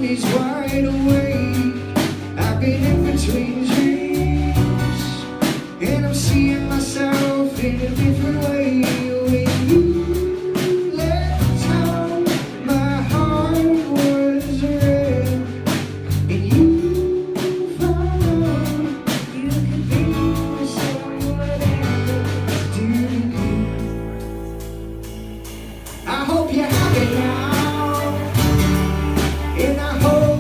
is wide awake. I've been in between dreams, and I'm seeing myself in a different way. When you left home, my heart was red, and you found you could be someone else. Do you? I hope you're happy now, and I hope